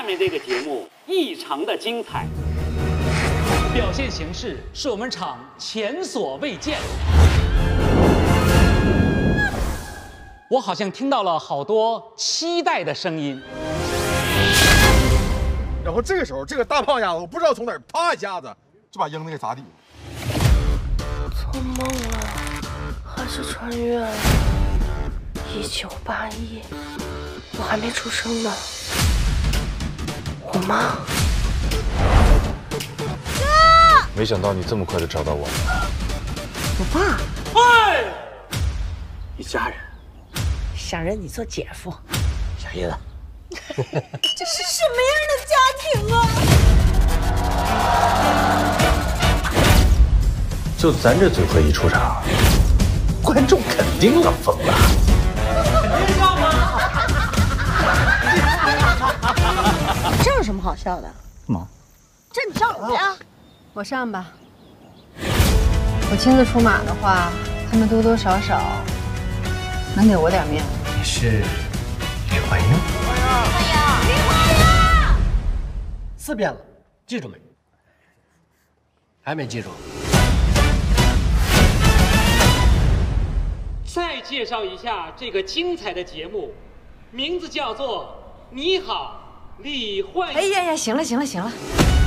面这个节目异常的精彩， 表现形式是我们厂前所未见。我好像听到了好多期待的声音。 然后这个时候，这个大胖丫头，我不知道从哪儿啪一下子就把英子给砸底了。 做梦了，还是穿越了？1981，我还没出生呢。我妈。 哥，没想到你这么快就找到我了。 我爸。 哎， 一家人。 想认你做姐夫。 小姨子。 这是什么样的家庭啊？ 就咱这组合一出场，观众肯定要疯了。 肯定要吗？这有什么好笑的？ 干嘛？ 这你上什么呀？ 我上吧。我亲自出马的话，他们多多少少能给我点面子。 你是李焕英。 4遍了，记住没？还没记住。 再介绍一下这个精彩的节目，名字叫做《你好，李焕英》。 哎呀呀，行了行了行了。